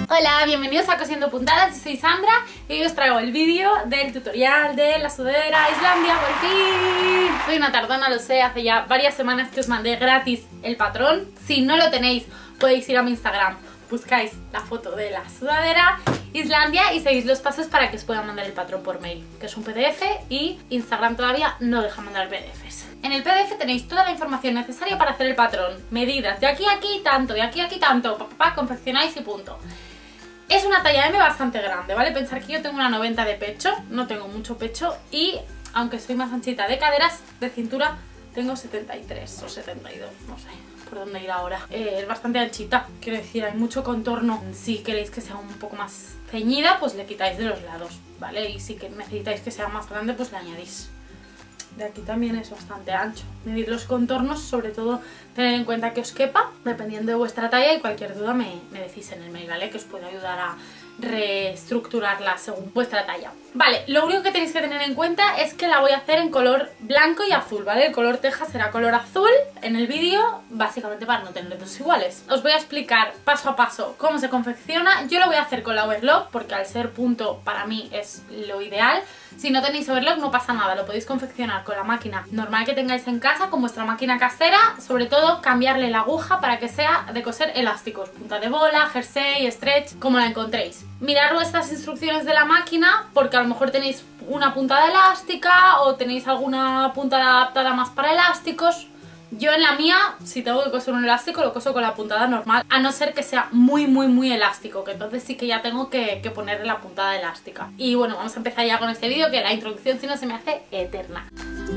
Hola, bienvenidos a Cosiendo Puntadas, yo soy Sandra y hoy os traigo el vídeo del tutorial de la sudadera Islandia, por fin. Soy una tardona, lo sé, hace ya varias semanas que os mandé gratis el patrón. Si no lo tenéis, podéis ir a mi Instagram, buscáis la foto de la sudadera Islandia y seguís los pasos para que os pueda mandar el patrón por mail, que es un PDF y Instagram todavía no deja mandar PDFs. En el PDF tenéis toda la información necesaria para hacer el patrón, medidas de aquí a aquí tanto, de aquí a aquí tanto, confeccionáis y punto. Es una talla M bastante grande, ¿vale? Pensar que yo tengo una 90 de pecho, no tengo mucho pecho y aunque soy más anchita de caderas, de cintura tengo 73 o 72, no sé por dónde ir ahora. Es bastante anchita, quiero decir, hay mucho contorno. Si queréis que sea un poco más ceñida, pues le quitáis de los lados, ¿vale? Y si necesitáis que sea más grande, pues le añadís. De aquí también es bastante ancho. Medid los contornos, sobre todo tener en cuenta que os quepa, dependiendo de vuestra talla, y cualquier duda me decís en el mail, ¿vale? Que os puede ayudar a reestructurarla según vuestra talla. Vale, lo único que tenéis que tener en cuenta es que la voy a hacer en color blanco y azul, ¿vale? El color teja será color azul en el vídeo, básicamente para no tener dos iguales. Os voy a explicar paso a paso cómo se confecciona. Yo lo voy a hacer con la overlock porque al ser punto para mí es lo ideal. Si no tenéis overlock no pasa nada, lo podéis confeccionar con la máquina normal que tengáis en casa, con vuestra máquina casera. Sobre todo cambiarle la aguja para que sea de coser elásticos, punta de bola, jersey, stretch, como la encontréis. Mirad vuestras instrucciones de la máquina porque a lo mejor tenéis una puntada elástica o tenéis alguna puntada adaptada más para elásticos. Yo en la mía, si tengo que coser un elástico, lo coso con la puntada normal, a no ser que sea muy elástico, que entonces sí que ya tengo que ponerle la puntada elástica. Y bueno, vamos a empezar ya con este vídeo, que la introducción si no se me hace eterna.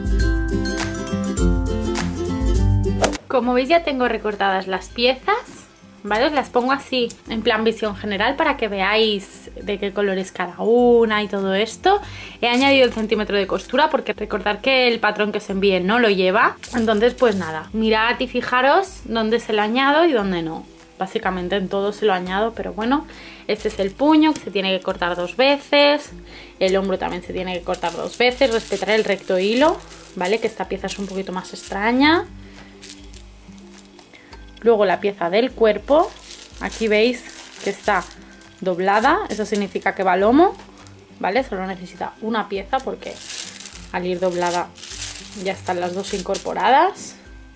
Como veis ya tengo recortadas las piezas, ¿vale? Os las pongo así en plan visión general para que veáis de qué color es cada una y todo esto. He añadido el centímetro de costura porque recordad que el patrón que os envíe no lo lleva. Entonces pues nada, mirad y fijaros dónde se lo añado y dónde no. Básicamente en todo se lo añado, pero bueno, este es el puño que se tiene que cortar 2 veces. El hombro también se tiene que cortar 2 veces. Respetar el recto hilo, ¿vale? Que esta pieza es un poquito más extraña. Luego la pieza del cuerpo, aquí veis que está doblada, eso significa que va a lomo, ¿vale? Solo necesita una pieza porque al ir doblada ya están las dos incorporadas.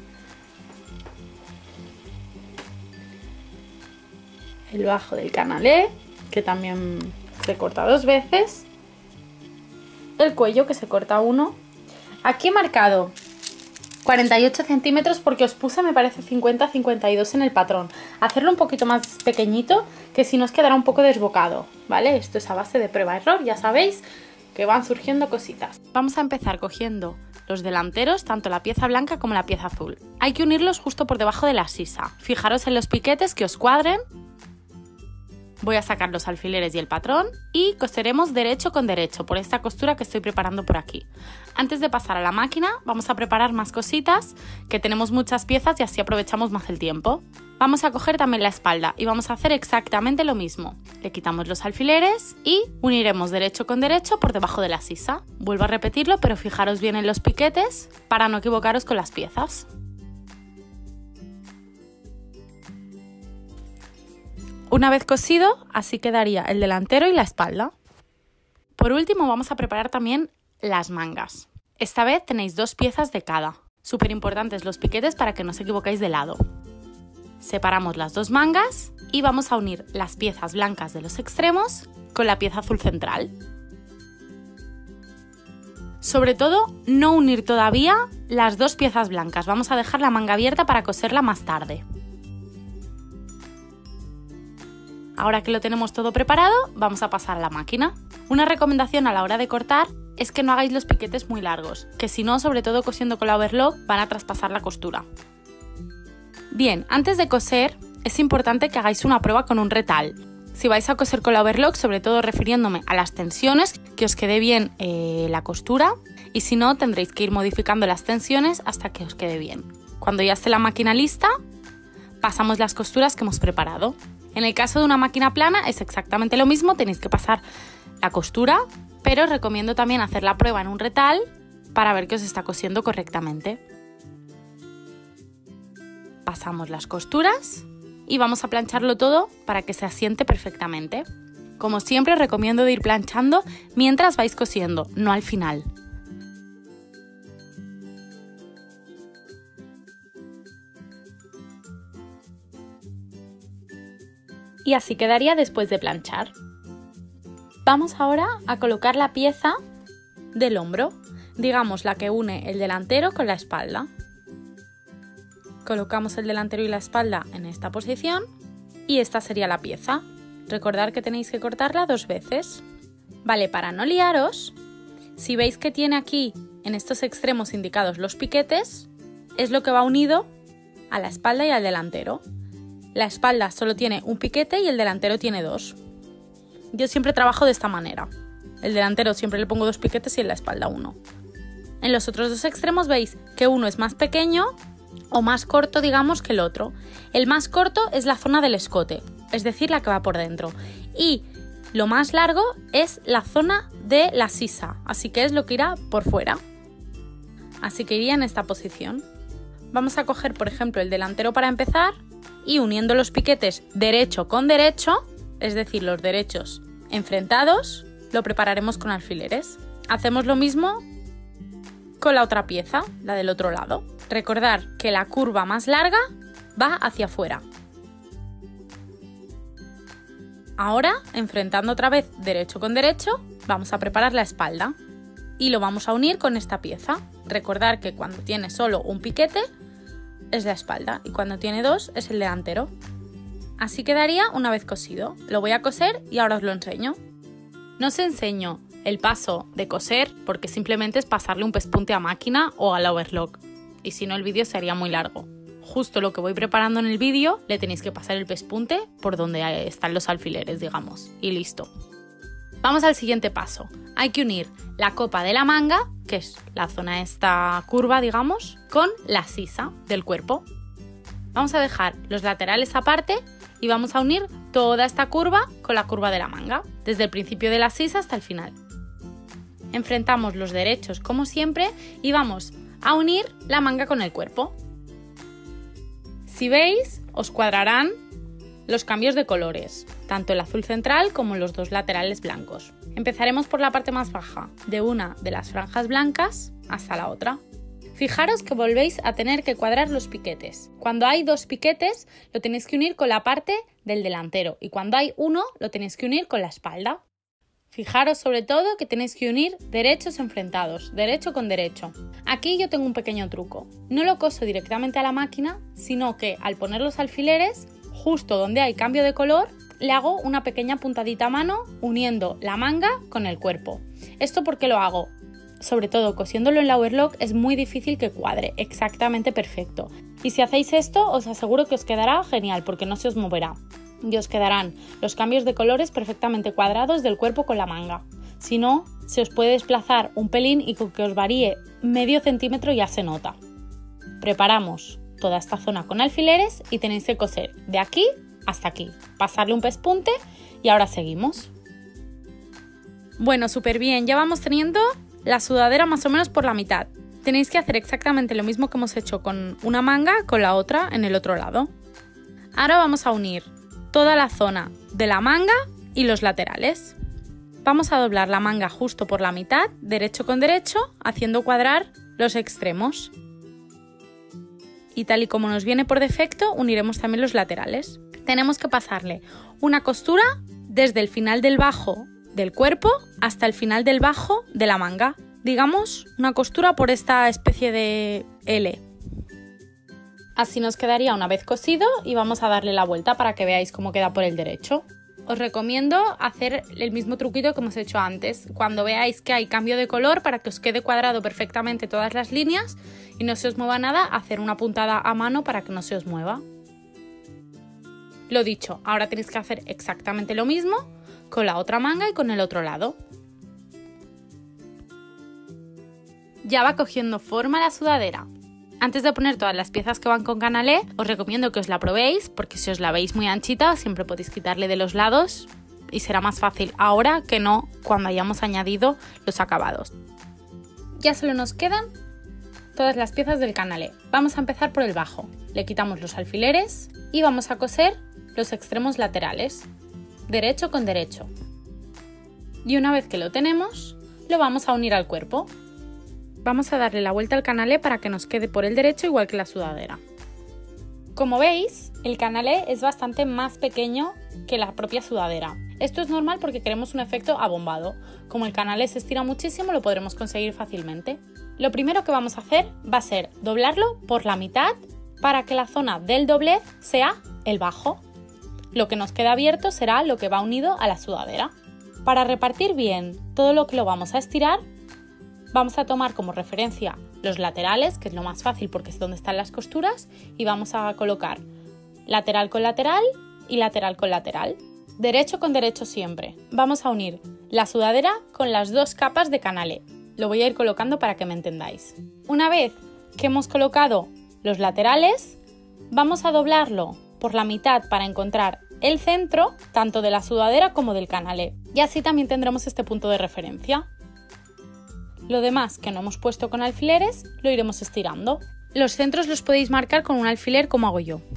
El bajo del canalé, que también se corta 2 veces. El cuello, que se corta 1. Aquí he marcado 48 centímetros porque os puse, me parece, 50-52 en el patrón. Hacerlo un poquito más pequeñito, que si no os quedará un poco desbocado, ¿vale? Esto es a base de prueba-error, ya sabéis que van surgiendo cositas. Vamos a empezar cogiendo los delanteros, tanto la pieza blanca como la pieza azul. Hay que unirlos justo por debajo de la sisa. Fijaros en los piquetes que os cuadren. Voy a sacar los alfileres y el patrón y coseremos derecho con derecho por esta costura que estoy preparando por aquí. Antes de pasar a la máquina vamos a preparar más cositas, que tenemos muchas piezas y así aprovechamos más el tiempo. Vamos a coger también la espalda y vamos a hacer exactamente lo mismo. Le quitamos los alfileres y uniremos derecho con derecho por debajo de la sisa. Vuelvo a repetirlo, pero fijaros bien en los piquetes para no equivocaros con las piezas. Una vez cosido, así quedaría el delantero y la espalda. Por último vamos a preparar también las mangas. Esta vez tenéis 2 piezas de cada. Súper importantes los piquetes para que no os equivoquéis de lado. Separamos las 2 mangas y vamos a unir las piezas blancas de los extremos con la pieza azul central. Sobre todo, no unir todavía las 2 piezas blancas. Vamos a dejar la manga abierta para coserla más tarde. Ahora que lo tenemos todo preparado, vamos a pasar a la máquina. Una recomendación a la hora de cortar es que no hagáis los piquetes muy largos, que si no, sobre todo cosiendo con la overlock, van a traspasar la costura. Bien, antes de coser, es importante que hagáis una prueba con un retal. Si vais a coser con la overlock, sobre todo refiriéndome a las tensiones, que os quede bien la costura, y si no, tendréis que ir modificando las tensiones hasta que os quede bien. Cuando ya esté la máquina lista, pasamos las costuras que hemos preparado. En el caso de una máquina plana es exactamente lo mismo, tenéis que pasar la costura, pero os recomiendo también hacer la prueba en un retal para ver que os está cosiendo correctamente. Pasamos las costuras y vamos a plancharlo todo para que se asiente perfectamente. Como siempre, recomiendo de ir planchando mientras vais cosiendo, no al final. Y así quedaría después de planchar. Vamos ahora a colocar la pieza del hombro, digamos la que une el delantero con la espalda. Colocamos el delantero y la espalda en esta posición y esta sería la pieza. Recordad que tenéis que cortarla 2 veces. Vale, para no liaros, si veis que tiene aquí en estos extremos indicados los piquetes, es lo que va unido a la espalda y al delantero. La espalda solo tiene un piquete y el delantero tiene 2. Yo siempre trabajo de esta manera. El delantero siempre le pongo 2 piquetes y en la espalda 1. En los otros 2 extremos veis que uno es más pequeño o más corto, digamos, que el otro. El más corto es la zona del escote, es decir, la que va por dentro. Y lo más largo es la zona de la sisa, así que es lo que irá por fuera. Así que iría en esta posición. Vamos a coger, por ejemplo, el delantero para empezar y uniendo los piquetes derecho con derecho, es decir, los derechos enfrentados, lo prepararemos con alfileres. Hacemos lo mismo con la otra pieza, la del otro lado. Recordad que la curva más larga va hacia afuera. Ahora, enfrentando otra vez derecho con derecho, vamos a preparar la espalda y lo vamos a unir con esta pieza. Recordad que cuando tiene solo un piquete es la espalda y cuando tiene 2 es el delantero. Así quedaría una vez cosido. Lo voy a coser y ahora os lo enseño. No os enseño el paso de coser porque simplemente es pasarle un pespunte a máquina o al overlock y si no el vídeo sería muy largo. Justo lo que voy preparando en el vídeo le tenéis que pasar el pespunte por donde están los alfileres, digamos, y listo. Vamos al siguiente paso. Hay que unir la copa de la manga, que es la zona esta curva, digamos, con la sisa del cuerpo. Vamos a dejar los laterales aparte y vamos a unir toda esta curva con la curva de la manga, desde el principio de la sisa hasta el final. Enfrentamos los derechos como siempre y vamos a unir la manga con el cuerpo. Si veis, os cuadrarán los cambios de colores, tanto el azul central como los 2 laterales blancos. Empezaremos por la parte más baja, de una de las franjas blancas hasta la otra. Fijaros que volvéis a tener que cuadrar los piquetes. Cuando hay 2 piquetes, lo tenéis que unir con la parte del delantero y cuando hay 1, lo tenéis que unir con la espalda. Fijaros sobre todo que tenéis que unir derechos enfrentados, derecho con derecho. Aquí yo tengo un pequeño truco. No lo coso directamente a la máquina, sino que al poner los alfileres, justo donde hay cambio de color, le hago una pequeña puntadita a mano uniendo la manga con el cuerpo. ¿Esto por qué lo hago? Sobre todo cosiéndolo en la overlock es muy difícil que cuadre exactamente perfecto. Y si hacéis esto os aseguro que os quedará genial porque no se os moverá. Y os quedarán los cambios de colores perfectamente cuadrados del cuerpo con la manga. Si no, se os puede desplazar un pelín y con que os varíe medio centímetro ya se nota. Preparamos toda esta zona con alfileres y tenéis que coser de aquí hasta aquí. Pasarle un pespunte y ahora seguimos. Bueno, súper bien, ya vamos teniendo la sudadera más o menos por la mitad. Tenéis que hacer exactamente lo mismo que hemos hecho con una manga con la otra en el otro lado. Ahora vamos a unir toda la zona de la manga y los laterales. Vamos a doblar la manga justo por la mitad, derecho con derecho, haciendo cuadrar los extremos. Y tal y como nos viene por defecto, uniremos también los laterales. Tenemos que pasarle una costura desde el final del bajo del cuerpo hasta el final del bajo de la manga. Digamos, una costura por esta especie de L. Así nos quedaría una vez cosido y vamos a darle la vuelta para que veáis cómo queda por el derecho. Os recomiendo hacer el mismo truquito que hemos hecho antes. Cuando veáis que hay cambio de color, para que os quede cuadrado perfectamente todas las líneas y no se os mueva nada, hacer una puntada a mano para que no se os mueva. Lo dicho, ahora tenéis que hacer exactamente lo mismo con la otra manga y con el otro lado. Ya va cogiendo forma la sudadera. Antes de poner todas las piezas que van con canalé, os recomiendo que os la probéis, porque si os la veis muy anchita, siempre podéis quitarle de los lados y será más fácil ahora que no cuando hayamos añadido los acabados. Ya solo nos quedan todas las piezas del canalé. Vamos a empezar por el bajo. Le quitamos los alfileres y vamos a coser los extremos laterales, derecho con derecho. Y una vez que lo tenemos, lo vamos a unir al cuerpo. Vamos a darle la vuelta al canalé para que nos quede por el derecho igual que la sudadera. Como veis, el canalé es bastante más pequeño que la propia sudadera. Esto es normal porque queremos un efecto abombado. Como el canalé se estira muchísimo, lo podremos conseguir fácilmente. Lo primero que vamos a hacer va a ser doblarlo por la mitad para que la zona del doblez sea el bajo. Lo que nos queda abierto será lo que va unido a la sudadera. Para repartir bien todo lo que lo vamos a estirar, vamos a tomar como referencia los laterales, que es lo más fácil porque es donde están las costuras, y vamos a colocar lateral con lateral y lateral con lateral. Derecho con derecho siempre. Vamos a unir la sudadera con las dos capas de canalé. Lo voy a ir colocando para que me entendáis. Una vez que hemos colocado los laterales, vamos a doblarlo por la mitad para encontrar el centro tanto de la sudadera como del canalé. Y así también tendremos este punto de referencia. Lo demás que no hemos puesto con alfileres lo iremos estirando. Los centros los podéis marcar con un alfiler como hago yo.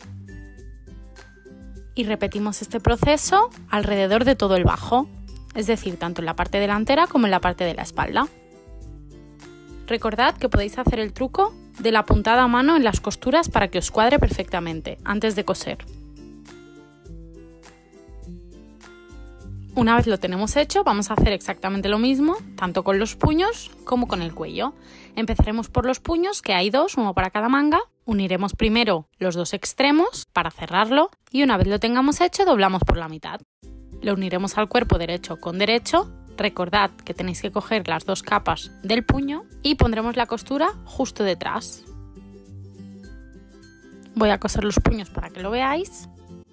Y repetimos este proceso alrededor de todo el bajo, es decir, tanto en la parte delantera como en la parte de la espalda. Recordad que podéis hacer el truco de la puntada a mano en las costuras para que os cuadre perfectamente antes de coser. Una vez lo tenemos hecho, vamos a hacer exactamente lo mismo, tanto con los puños como con el cuello. Empezaremos por los puños, que hay dos, uno para cada manga. Uniremos primero los dos extremos para cerrarlo y una vez lo tengamos hecho, doblamos por la mitad. Lo uniremos al cuerpo derecho con derecho. Recordad que tenéis que coger las dos capas del puño y pondremos la costura justo detrás. Voy a coser los puños para que lo veáis.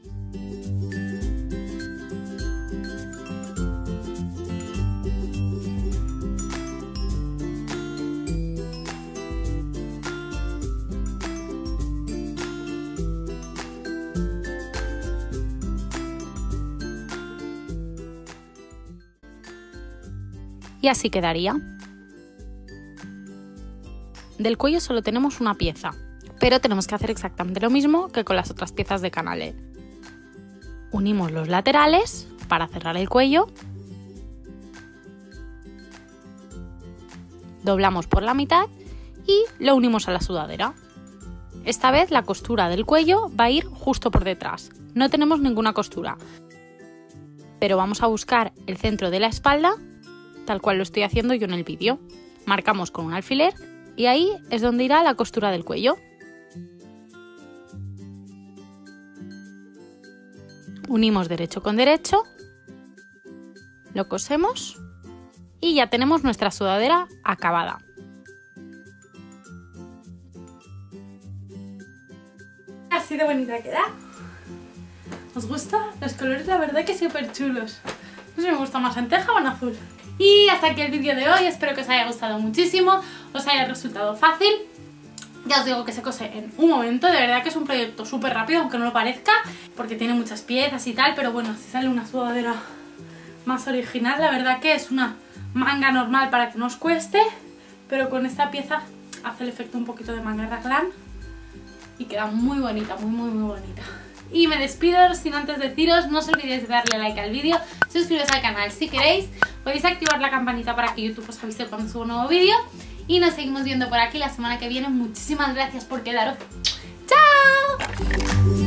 Y así quedaría. Del cuello solo tenemos una pieza, pero tenemos que hacer exactamente lo mismo que con las otras piezas de canalé. Unimos los laterales para cerrar el cuello, doblamos por la mitad y lo unimos a la sudadera. Esta vez la costura del cuello va a ir justo por detrás, no tenemos ninguna costura, pero vamos a buscar el centro de la espalda tal cual lo estoy haciendo yo en el vídeo. Marcamos con un alfiler y ahí es donde irá la costura del cuello. Unimos derecho con derecho, lo cosemos y ya tenemos nuestra sudadera acabada. Así de bonita queda. ¿Os gusta? Los colores la verdad que súper chulos. No sé si me gusta más en teja o en azul. Y hasta aquí el vídeo de hoy, espero que os haya gustado muchísimo, os haya resultado fácil. Ya os digo que se cose en un momento, de verdad que es un proyecto súper rápido, aunque no lo parezca, porque tiene muchas piezas y tal, pero bueno, si sale una sudadera más original, la verdad que es una manga normal para que no os cueste, pero con esta pieza hace el efecto un poquito de manga raglan y queda muy bonita, muy bonita. Y me despido sin antes deciros, no os olvidéis de darle like al vídeo, suscribiros al canal si queréis, podéis activar la campanita para que YouTube os avise cuando subo un nuevo vídeo y nos seguimos viendo por aquí la semana que viene. Muchísimas gracias por quedaros. ¡Chao!